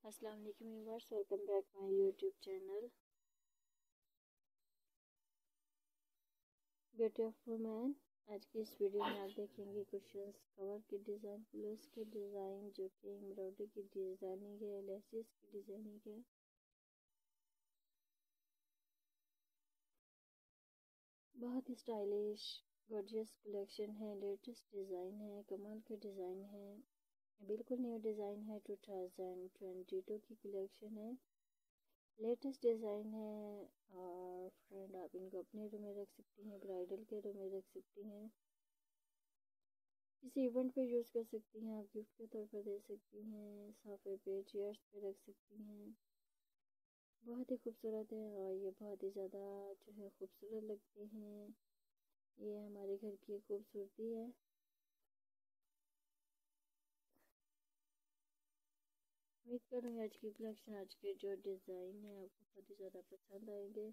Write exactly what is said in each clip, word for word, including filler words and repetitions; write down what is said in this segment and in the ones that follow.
अस्सलाम वालेकुम viewers, welcome back my YouTube channel beauty of women. आज की इस वीडियो में आप देखेंगे क्वेश्चंस कवर की डिज़ाइन, प्लस के डिज़ाइन जो कि एम्ब्रॉयडरी की डिज़ाइनिंग है, लेसेस की डिज़ाइनिंग है। बहुत ही स्टाइलिश गॉर्जियस कलेक्शन है, लेटेस्ट डिज़ाइन है, कमाल के डिज़ाइन है, बिल्कुल न्यू डिज़ाइन है। टू थाउजेंड ट्वेंटी टू की कलेक्शन है, लेटेस्ट डिज़ाइन है। और फ्रेंड आप इनको अपने रूम में रख सकती हैं, ब्राइडल के रूम में रख सकती हैं, किसी इवेंट पे यूज़ कर सकती हैं, आप गिफ्ट के तौर पर दे सकती हैं, सोफे पे चेयर्स पे रख सकती हैं। बहुत ही खूबसूरत है और ये बहुत ही ज़्यादा जो है खूबसूरत लगते हैं। ये हमारे घर की खूबसूरती है। उम्मीद करूँगी आज की कलेक्शन, आज के जो डिज़ाइन है आपको बहुत ही ज़्यादा पसंद आएंगे।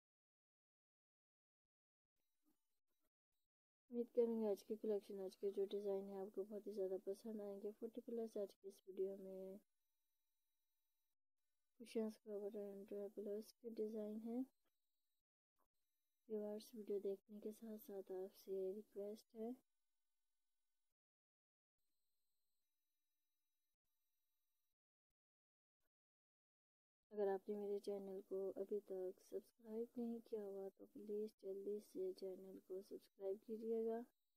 उम्मीद करूँगी आज की कलेक्शन, आज के जो डिज़ाइन है आपको बहुत ही ज़्यादा पसंद आएंगे। फोर्टी प्लस आज की इस वीडियो में कुशन्स कवर एंड प्लस के डिज़ाइन है। व्यूअर्स वीडियो देखने के साथ साथ आपसे रिक्वेस्ट है, अगर आपने मेरे चैनल को अभी तक सब्सक्राइब नहीं किया हुआ तो प्लीज़ जल्दी से चैनल को सब्सक्राइब कीजिएगा।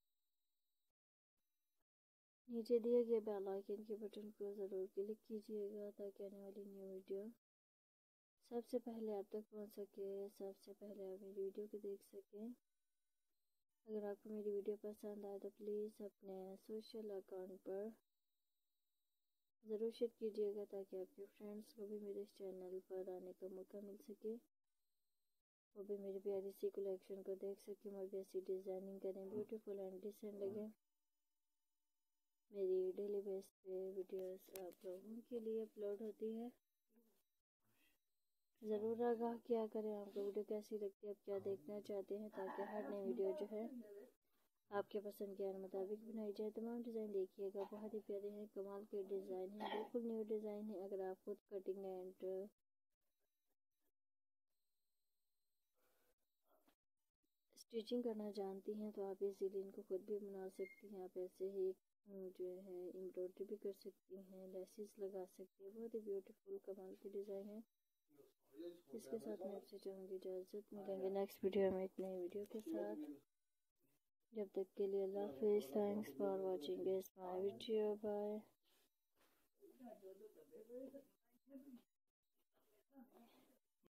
नीचे दिए गए बेल आइकन के बटन को ज़रूर क्लिक कीजिएगा ताकि आने वाली न्यू वीडियो सबसे पहले आप तक पहुंच सके, सबसे पहले आप मेरी वीडियो को देख सकें। अगर आपको मेरी वीडियो पसंद आए तो प्लीज़ अपने सोशल अकाउंट पर ज़रूर शेयर कीजिएगा ताकि आपके फ्रेंड्स को भी मेरे इस चैनल पर आने का मौका मिल सके, वो भी मेरी प्यारी सी कलेक्शन को देख सकें और भी ऐसी डिज़ाइनिंग करें, ब्यूटीफुल एंड डिसेंट लगे। मेरी डेली बेस पे वीडियोस आप लोगों के लिए अपलोड होती है, ज़रूर आगाह किया करें आपको वीडियो कैसी लगती है, आप क्या देखना चाहते हैं, ताकि हर नई वीडियो जो है आपके पसंद के मुताबिक बनाई जाए। तमाम डिज़ाइन देखिएगा, बहुत ही प्यारे हैं, कमाल के डिज़ाइन हैं, बिल्कुल न्यू डिज़ाइन है। अगर आप खुद कटिंग एंड स्टिचिंग करना जानती हैं तो आप इजीली इनको खुद भी बना सकती हैं। आप ऐसे ही जो है एम्ब्रॉयडरी भी कर सकती हैं, लेसेस लगा सकती हैं, बहुत ही ब्यूटीफुल कमाल के डिज़ाइन है। इसके साथ मैं आपसे चाहूँगी इजाज़त, मिलेंगे नेक्स्ट वीडियो में एक नई वीडियो के साथ। जब तक के लिए अल्लाह हाफिज़। Thanks for watching this my video, bye.